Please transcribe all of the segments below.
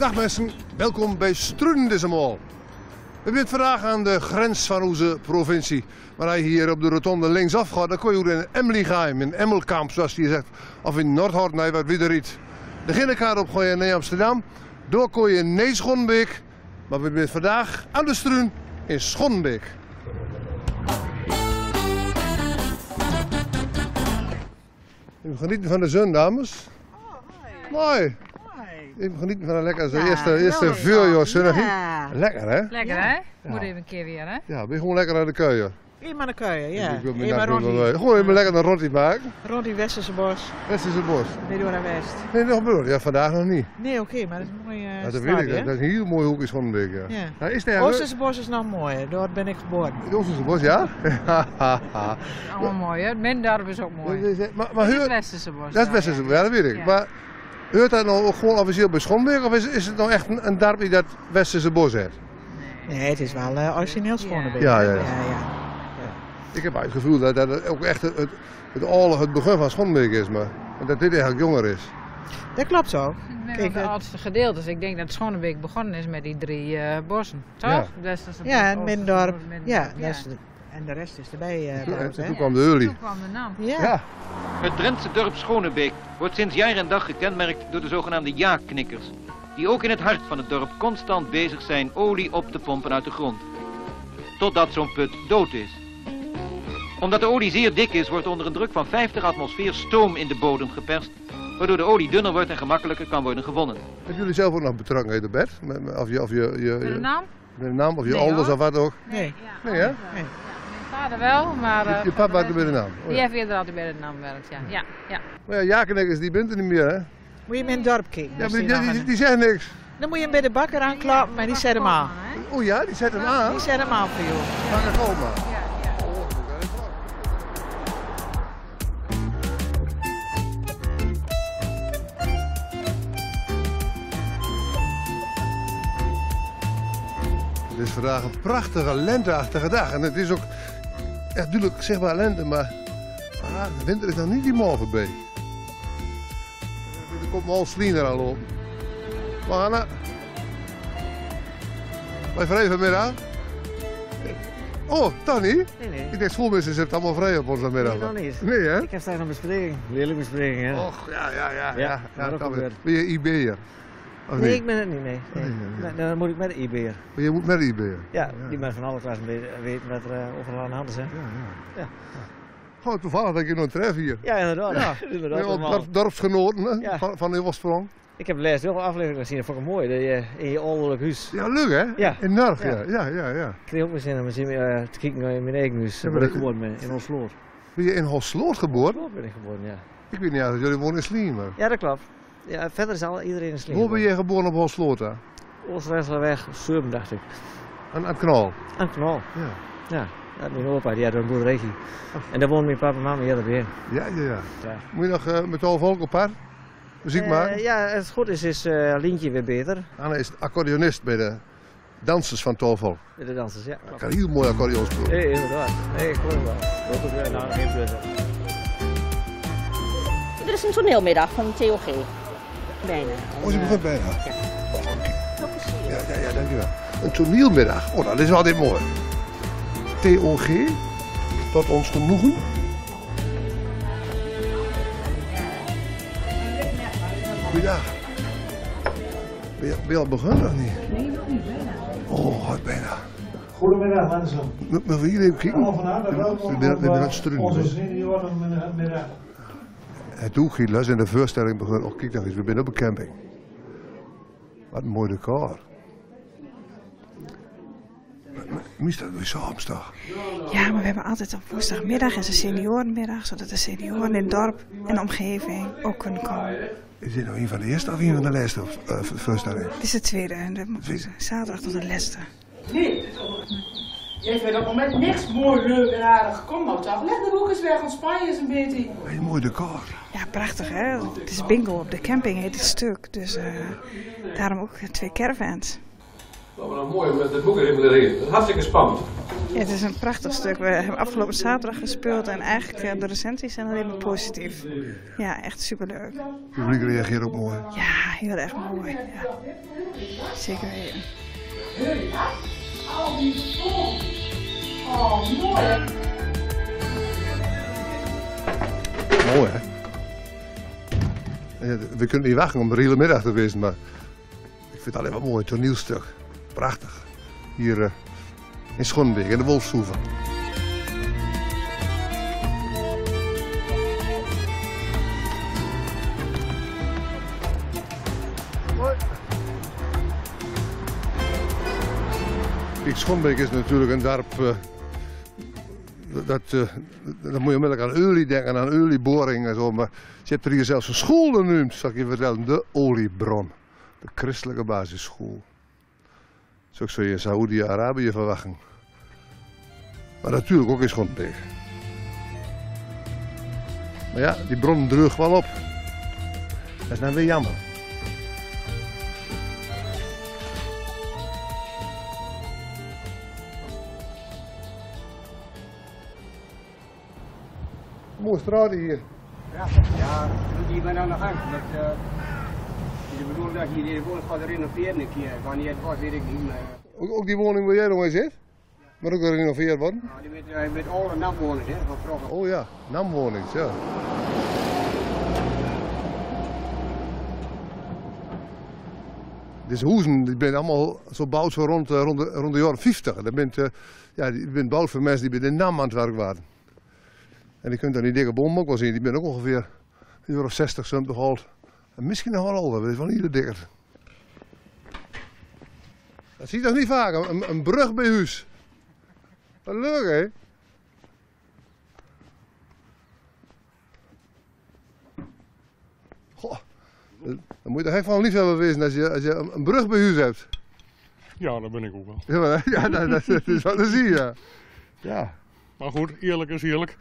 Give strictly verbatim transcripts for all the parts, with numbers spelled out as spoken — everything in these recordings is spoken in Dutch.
Dag mensen, welkom bij Struinen deze maal. We zijn vandaag aan de grens van onze provincie. Maar als je hier op de rotonde linksaf gaat, dan kun je in Emlichheim, in Emmelkamp zoals je zegt, of in Noordhoort, nee, wat wie er iets. De ginnekaart op ga je naar Amsterdam, door kun je naar Schonbeek. Maar we zijn vandaag aan de Struin in Schonbeek. We genieten van de zon, dames. Oh, hoi. Mooi. Hoi. Even genieten van een lekker Ja, eerste, eerste geweldig. voorjaarszonnetje. Ja. Lekker hè? Lekker Ja. hè? Ja. Moet even een keer weer hè? Ja, ben je gewoon lekker naar de keuien. Hier maar naar Kuijen, ja. Ik wil me Hier maar daar rond wel die, mee. Gewoon even lekker een rondje maken. rond die Westerse bos. West is het bos. Nee, door naar West. Nee, nog bedoeld. Ja, vandaag nog niet. Nee, oké, okay, maar dat is een mooie uh, Ja, dat weet ik. Dat is een heel mooi hoekje van een week. Ja. Ja. Nou, is het Oosterse bos is nog mooi, daar ben ik geboren. Het Oosterse bos, ja? Allemaal mooi hè? Mijn dorp is ook mooi. maar, maar Dat is huur, Westerse bos. dat is ja, Westerse ja. bos, ja, dat weet ik. Ja. Maar hoort dat nou ook gewoon officieel bij Schonbeek of is, is het nou echt een, een dorp die dat Westerse bos heeft? Nee, het is wel uh, origineel Schonnebeek. Ja, ja, ja. ja, ja. Ik heb het gevoel dat dat ook echt het, het, het, oude- het begin van Schonbeek is, maar dat dit eigenlijk jonger is. Dat klopt zo. Ik ben Kijk, van de eh, oudste gedeeltes. Ik denk dat Schonebeek begonnen is met die drie uh, bossen. Toch? Ja. Westerse bos, Ja, en Oosterse Middendorp. bos, Middendorp, Ja, ja. dat is de- en de rest is erbij uh, En gebouwd, toen hè? kwam de Early. Toen kwam de naam. Ja. Ja. Het Drentse dorp Schonebeek wordt sinds jaar en dag gekenmerkt door de zogenaamde ja-knikkers, die ook in het hart van het dorp constant bezig zijn olie op te pompen uit de grond. Totdat zo'n put dood is. Omdat de olie zeer dik is, wordt onder een druk van vijftig atmosfeer stoom in de bodem geperst, waardoor de olie dunner wordt en gemakkelijker kan worden gewonnen. Hebben jullie zelf ook nog betrokkenheid op bed? Met- met- Of je, of je, je, je, Met de naam? met de naam of je Nee, ouders hoor. of wat ook? Nee. Ja, Nee, hè? anders wel. Nee. Mijn vader wel, maar... uh, Je papa werkte bij de naam. Oh, Die ja. heeft eerder altijd bij de naam gewerkt, ja. Ja, ja. Maar ja, jakenekkers die bent er niet meer, hè? Moet je hem in het dorp kijken. Ja, als maar die die, nog die, een- die zeggen niks. Dan moet je hem bij de bakker aanklappen en die zet hem aan. Oh ja, die zetten hem aan. Die zet hem aan voor jou. Van de oma. Ja, ja. Het is vandaag een prachtige lenteachtige dag. En het is ook echt duidelijk zichtbaar lente, maar ah, de winter is nog niet helemaal voorbij. Er komt al slien aan lopen. Maar Anna, wij vrij vanmiddag? Oh, toch niet? Nee, nee. Ik denk schoolmeesters hebben het allemaal vrij op onze middag. Nee, nog niet. Nee, hè? Ik heb straks een bespreking, leerlingbespreking, ja. Och, ja, ja, ja. ja, Ja, ja, dat dat kan gebeurt. weer. Ben je I B'er? Of Nee, niet? ik ben het niet, nee. nee. Nee, nee, nee. Dan- Dan moet ik met de I B'er. Maar je moet met I B'er. Ja, die mensen van alle klassen weten weten wat er uh, overal aan de hand is, hè. Ja, ja. Ja. Gewoon toevallig dat ik je nog tref hier. Ja, inderdaad. Ja. inderdaad Ja, allemaal. dorp, dorpsgenoten hè, Ja. van, van Hilversprong. Ik heb de laatste heel veel afleveringen gezien, dat vond ik mooi. Dat je in je ouderlijk huis. Ja, leuk hè? Ja. In Norg, ja. Ja. Ja, ja, ja. Ik kreeg ook weer zin om eens in, uh, te kijken naar mijn eigen huis. Ja, Ja, maar ben ik dat- geboren ben, in Osloot. Ben je in Hosloot geboren? Osloot ben ik geboren, ja. Ik weet niet uit dat jullie wonen in Slien, maar. Ja, dat klopt. Ja, verder is al iedereen in Sling. Hoe ben je geboren op Hosloot dan? Oost-Renslerweg, Surm, dacht ik. Aan, aan Knal? Aan Knol. Ja. Ja. Ja, mijn opa die had een boerderijtje. En daar woonden mijn papa en mama heel erbij. Ja, ja, ja. Ja. Moet je nog uh, met al volk op haar muziek Eh, maken? ja, als het goed is, is uh, Lientje weer beter. Anne is accordeonist bij de dansers van Tolvolk. Met de dansers, ja. Ik kan heel mooi accordeon spelen. Nee, inderdaad. Nee, ik hoor het wel. Dat is weer nou geen plus. Dit is een toneelmiddag van T O G. Bijna. Oh, ze begint bijna. Ja, ja, ja, dankjewel. Een toneelmiddag. Oh, dat is altijd mooi. T O G, tot ons genoegen. Goeiedag. Ben je, ben je al begonnen of niet? Nee, nog niet. Oh, wat bijna. Goedemiddag mensen. Moeten we hier even kijken? Allemaal van harte welkom We zijn- we zijn aan het op struinen. onze seniorenmiddag. Het doelgietles in de voorstelling begon. Oh, kijk nog eens, we zijn op een camping. Wat een mooi decor. Mister, doe je soms toch? Ja, maar we hebben altijd op woensdagmiddag is een seniorenmiddag, zodat de senioren in het dorp en de omgeving ook kunnen komen. Is dit nou een van de eerste of een van de laatste uh, voorstellingen? Dit is de tweede en we moeten Tweede. zaterdag tot de laatste. Nee, jij vindt op het moment niks mooi, leuk en aardig. Kom nou toch, leg de boek eens weg, ontspan je eens een beetje. Een mooi decor. Ja, prachtig hè. Het is bingo op de camping heet het stuk, dus uh, daarom ook twee caravans. Dat was mooi met het boek erin. Hartstikke spannend. Ja, het is een prachtig stuk. We hebben afgelopen zaterdag gespeeld en eigenlijk uh, de recensies zijn alleen maar positief. Ja, echt superleuk. Het publiek reageert ook mooi. Ja, heel erg mooi. Ja. Zeker weten. Oh, mooi. Mooi, hè? We kunnen niet wachten om de hele middag te wezen, maar ik vind het alleen maar mooi. Een toneelstuk. Prachtig. Hier uh, in Schonenbeek, in de Wolfshoeve. Kijk, Schonenbeek is natuurlijk een dorp. Uh, dat, uh, dan moet je onmiddellijk aan olie denken, aan olieboring en zo. Maar je hebt er hier zelfs een school genoemd, zal ik je vertellen. De Oliebron. De christelijke basisschool. Zo zou je in Saoedi-Arabië verwachten. Maar natuurlijk ook in Schonenbeek. Maar ja, die bron dreugt wel op. Dat is nou weer jammer. Mooie straat hier. Ja, ja, die ben aan de gang. Dat, uh, je bedoelt dat je die woning gaat renoveren een keer. Wanneer het was, weet ik niet. Maar... Ook, ook die woning waar jij nog in zit? Maar ook gerenoveerd worden? Ja, die met, uh, met oude namwonings, hè, van vroeger. Oh ja, namwonings, ja. Deze huizen die zijn allemaal zo gebouwd zo rond, uh, rond, de, rond de jaren vijftig. Dat bent, uh, ja, die zijn gebouwd voor mensen die bij de NAM aan het werk waren. En je kunt daar die dikke bomen ook wel zien, die zijn ook ongeveer een jaar of zestig, zeventig oud. En misschien nog wel ouder, dat is wel ieder dikker. Dat zie je toch niet vaak, een, een brug bij huis. Wat leuk, hè? Goh, dan moet je toch echt van liefhebber wezen als je, als je een, een brug bij huis hebt. Ja, dat ben ik ook wel. Ja, maar, ja dat, dat, dat is wat te zien, ja. Ja. Maar goed, eerlijk is eerlijk.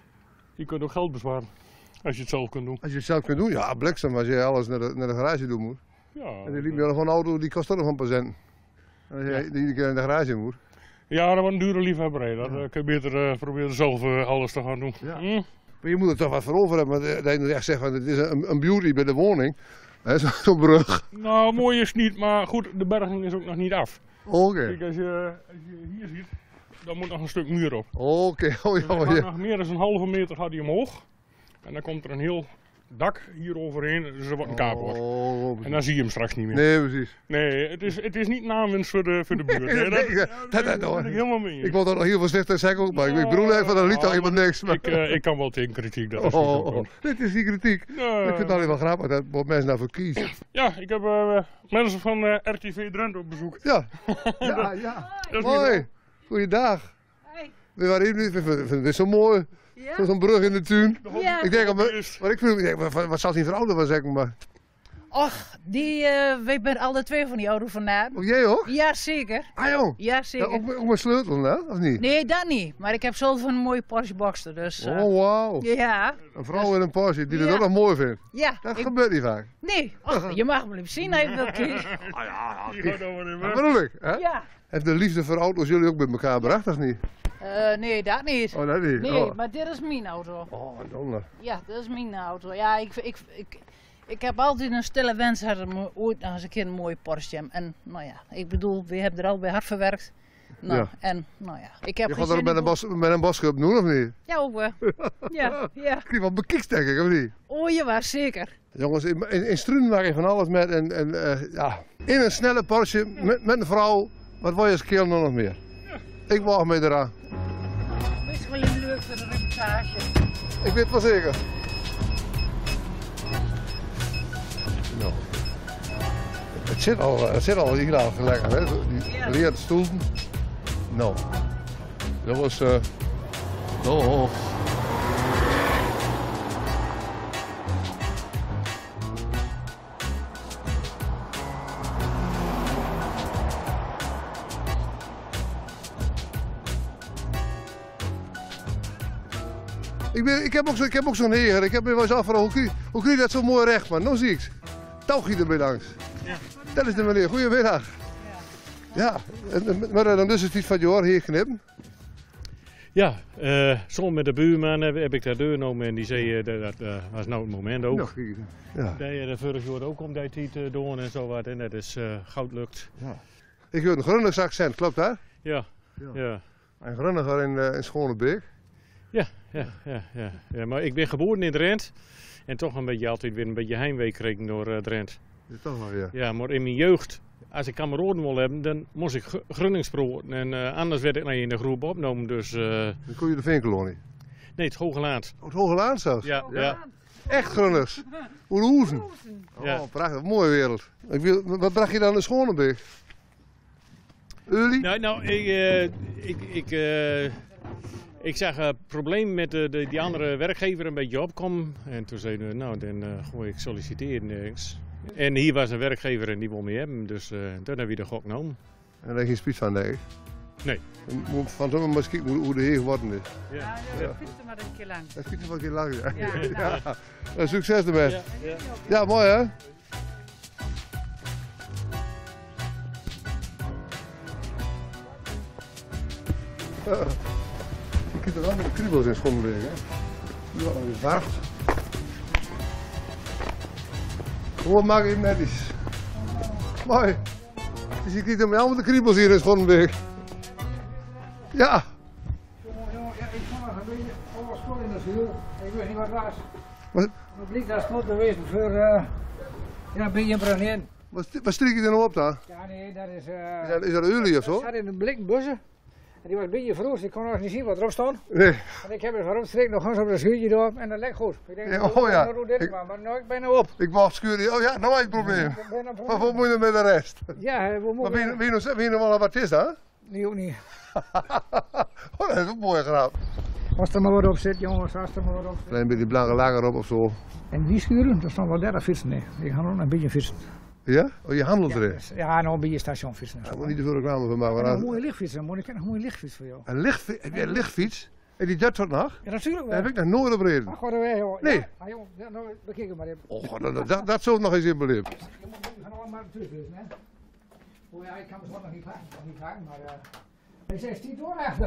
Je kunt ook geld besparen. Als je het zelf kunt doen. Als je het zelf kunt doen, ja, bliksem als je alles naar de, naar de garage doen moet. Ja. En die liep je nog een auto, die kost ook nog een paar cent. En als je iedere keer in de garage moet. Ja, dat wordt een dure liefhebberij. Dat ja. kun je beter uh, proberen zelf uh, alles te gaan doen. Ja. Hm? Maar je moet er toch wat voor over hebben. Maar dat je echt zegt, het is een, een beauty bij de woning. Zo'n zo brug. Nou, mooi is het niet, maar goed, de berging is ook nog niet af. Oké. Okay. Kijk, als je, als je hier ziet, dan moet nog een stuk muur op. Oké, okay. oh ja. Dus ja. nog meer dan een halve meter gaat hij omhoog. En dan komt er een heel dak hier overheen, dus er wordt een carport. Oh, en dan zie je hem straks niet meer. Nee, precies. Nee, het is, het is niet namens voor de, voor de buurt. Nee, dat, nee, dat, dat, dat, dat ben ik helemaal mee. Ik wil er nog heel veel slechter zeggen, maar ja, ik bedoel even, dat liet toch helemaal niks. Maar... Ik, uh, ik kan wel tegen kritiek, dat is oh, oh, oh. Dit is die kritiek. Nee. Ik vind het alleen wel grappig dat wat mensen daarvoor kiezen. Ja, ik heb uh, mensen van uh, R T V Drenthe op bezoek. Ja, ja, ja. Hoi, goeiedag. We waren even, we vinden dit zo mooi. Ja. Zo'n brug in de tuin. Ja. Ik denk, maar, maar ik vind, wat, wat zal die vrouw wel zeggen, maar... Och, die, uh, wij zijn alle twee van die auto vandaan. Oh, jij ook? Ja, zeker. Ah joh? Ja, zeker. Ja, ook, ook met sleutel, hè? Of niet? Nee, dat niet. Maar ik heb zelf een mooie Porsche Boxster, dus... Uh, oh, wauw. Ja. Een vrouw dus, in een Porsche die ja. het ook nog mooi vindt. Ja. Dat ik... gebeurt niet vaak. Nee, och, je mag me even zien als je dat kiest. Ah ja, ja. Dat bedoel ik, hè? Ja. Heeft de liefde voor auto's jullie ook met elkaar bedacht, of niet? Uh, nee, dat niet. Oh, dat niet? Nee, oh. maar dit is mijn auto. Oh, donder. Ja, dit is mijn auto. Ja, ik, ik, ik, ik heb altijd een stille wens gehad om ooit nog eens een keer een mooie Porsche. En nou ja, ik bedoel, we hebben er al bij hard verwerkt. Nou, ja. En nou ja, ik heb Je gaat er met een, bos, met een bosclub doen, of niet? Ja, ook wel. Ja, ja. Ik wel bekikst, denk ik, of niet? Oh, je was zeker. Jongens, in, in, in Strunen maak je van alles met en, en uh, ja, in een snelle Porsche met, met een vrouw. Wat wil je als kerel nog meer? Ja. Ik wacht mee eraan. Het is wel leuk voor de reportage. Ik weet het wel zeker. Nou. Het zit al, het zit al hier al lekker, hè? Die ja. Leerde stoelen. Nou, dat was. Uh... Oh. Ik, ben, ik heb ook zo'n zo, zo heer, ik heb me wel eens afgevraagd, hoe kun, je, hoe kun je dat zo mooi recht, maar nou zie ik het. Touwgie erbij langs. Ja. Dat is de meneer, goedemiddag. Ja, en, maar dan dus het iets van je oor hier knippen? Ja, uh, soms met de buurman heb, heb ik dat doorgenomen en die zei uh, dat, dat uh, was nou het moment ook. Ja, ja. Dat je de vorig jaar ook om die tijd te doen en zo wat en dat is uh, goud lukt. Ja. Ik hoor een Gronings accent, klopt dat? Ja, ja. ja. Een Gronninger in, uh, in Schonebeek? Ja, ja, ja, ja, ja, maar ik ben geboren in Drenthe en toch een beetje altijd weer een beetje heimwee gekregen door uh, Drenthe. Ja, toch wel, ja. Ja, maar in mijn jeugd, als ik kameraden wil hebben, dan moest ik Gronings praten en uh, anders werd ik in de groep opgenomen. Dus, uh... Dan kon je de Veenkolonie? Nee, het Hoge Laand. Oh, het Hoge Laand zelfs? Ja, ja. Echt Gronings? Oerhoezen? Oh, ja. Prachtig, mooie wereld. Ik wil, wat bracht je dan in Schonebeek? Uli? Nou, nou ik, uh, ik, ik, uh, ik zag een probleem met de, de, die andere werkgever een beetje opkomen. En toen zeiden we, nou, dan uh, gooi ik solliciteren niks. En hier was een werkgever en die wil me hebben, dus uh, toen hebben we de gok genomen. En daar heb je geen spijt van, denk ik? Nee. Van zo'n maar eens kijken hoe, hoe de heer geworden is. Ja, ja, ja. Dat fietsen maar een keer lang. Dat fietsen maar een keer lang, ja. Ja, ja. ja. Succes ermee. Ja, ja. ja, mooi hè? Uh, je kunt er wel met de kriebels in schoenen liggen, hè? Nu al weer warm. Gewoon maak je netjes. Mooi. Dus je krijgt hem allemaal de kriebels hier in Schonenberg. Ja. Jongen, ja, ik vond nog een beetje overschot in de vuur. Ik weet niet wat het was. Wat? Het bleek dat het te wezen voor uh, ja, een beetje brandin. Wat, wat strik je er nou op dan? Ja, nee, dat is... Uh, is, dat, is dat olie of zo? Het zat in een blik bussen. En die was een beetje vroeg, ik kon nog niet zien wat erop stond. Nee. En ik heb het waarom strik nog eens op de schuurtje door en dat lekt goed. Ik denk, ja, oh ja. Nou, dit maar, maar nou, ik ben er op. Ik mag schuren. Oh ja, nou heb je het probleem. Maar wat moet je met de rest? Ja, we moeten... Maar wie, wie, wie nog wel wat is dat? Nee, ook niet. Oh, dat is ook een mooie grap. Als er maar wat op zit, jongens, als er maar wat op zit. Alleen een beetje blanke lager op of zo. En die schuren, daar staan wel dertig fietsen nee. Die gaan ook een beetje fietsen. Ja? Oh, je handelt ja, erin? Dus, ja, nou een beetje stationfietsen. Ik moet niet te veel reclame van maken. Een mooie lichtfiets, man. Ik heb nog een mooie lichtfiets voor jou. Een lichtfiets? Heb jij een lichtfiets? En die dat soort nog? Ja, natuurlijk wel. Daar heb ik nog nooit op reden. Ach, wat wij, joh. Nee. Ja, ah, jongen, ja, nou, bekijk het maar even. Oh, dat, dat, dat zou nog eens in beleven. Je moet van allemaal terug wezen, hè. Oh ja, ik kan me nog niet pakken, niet pakken, maar... Uh, hij zegt tien door achter.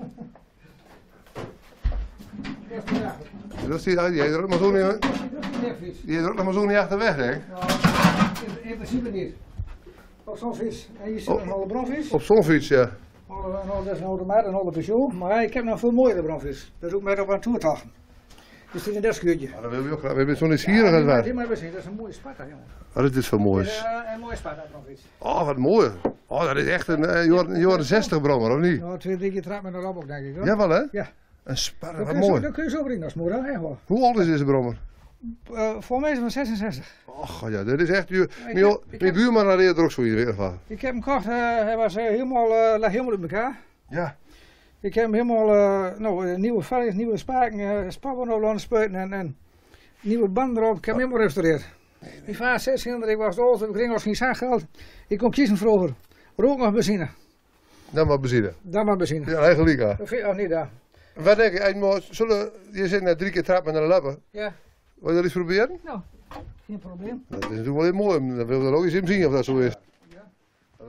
Dat is die, die is er ook maar zo niet... Die is er ook nog maar zo niet achterweg, denk ik. In, in principe niet. Op zo'n fiets. En hier zit oh, een oude brandfiets. Op zo'n fiets, ja. Nou, dat is een oude maat, een oude Peugeot. Maar ik heb nog veel mooiere brandfiets. Dat is ook met op een toertochten. Dus dit is een deskuurtje. Ja, dat wil je ook graag. We hebben zo'n nieuwsgierig als wij. Dit maar eens zien, dat is een mooie Sparta, jongen. Wat is dit voor moois? Dit is uh, een mooie Sparta brandfiets. Oh, wat mooi. Oh, dat is echt een uh, jaren zestig brommer, of niet? Nou, twee, drie keer trap met een rap ook, denk ik. Hoor. Jawel, hè? Ja. Een Sparta, wat mooi. mooi. Dat kun je zo brengen als moeder, echt wel. Hoe oud is deze brommer? Uh, voor mij is het van zesenzestig. Och ja, dat is echt... Je, mijn mijn buurman had eerder ook zo hier in ieder geval. Ik heb hem gekocht, uh, hij was uh, helemaal, uh, lag helemaal in elkaar. Ja. Ik heb hem helemaal, uh, nou, uh, nieuwe velgjes, nieuwe spaken, uh, spappen op laten spuiten en, en nieuwe banden erop. Ik heb hem helemaal gerestaureerd. Nee, nee. Die vaart zescilinder, ik was oud, ik kreeg nog geen zakgeld. Ik kon kiezen vroeger. Rook nog benzine. Dan maar benzine. Dan maar benzine. Ja, eigenlijk ja. Dat vind ik ook niet daar. Wat denk je, zullen, je zit net drie keer trap met een lappen. Ja. Wil je dat eens proberen? Nou, geen probleem. Dat is natuurlijk wel heel mooi, dan wil je er ook eens in zien of dat zo is. Ja. Uh,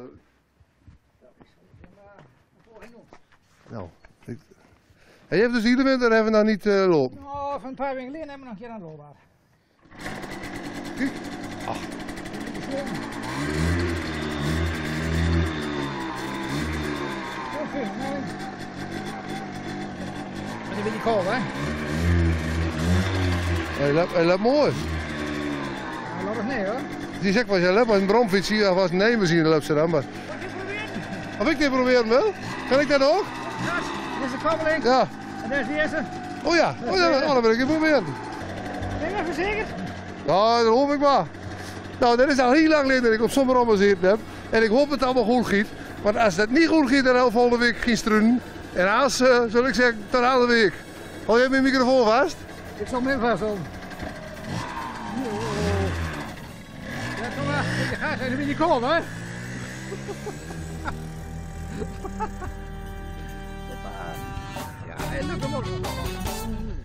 nou, ik... Hij heeft dus iedere winter hebben we nog niet uh, lopen. Nou, van een paar weken geleden hebben we nog een keer aan het lopen. Kijk. Ach. En die ben je kool, hè? Hij loopt, hij loopt mooi. Hij loopt het nee, hoor. Die zegt wel, je loopt met een bromfiets hier, of als een nijmachine loopt ze dan, maar... Of ik dit proberen wil? Kan ik dat ook? Ja, dit is de kabbeling. Ja. En dat is die eerste. Oh ja, oh, ja, oh, dan wil ik het proberen. Ben je even zeker? Ja, dat hoop ik maar. Nou, dat is al heel lang geleden dat ik op zo'n brom gezeten heb. En ik hoop dat het allemaal goed gaat. Want als dat niet goed gaat, dan hou volgende week geen struinen. En als, uh, zal ik zeggen, tot de hele week. Hou jij mijn microfoon vast? Ik zal hem even vasthouden. Ja, kom maar. Je gaat zijn, dan ben je kool, hè? Ja, hij lukt hem ook.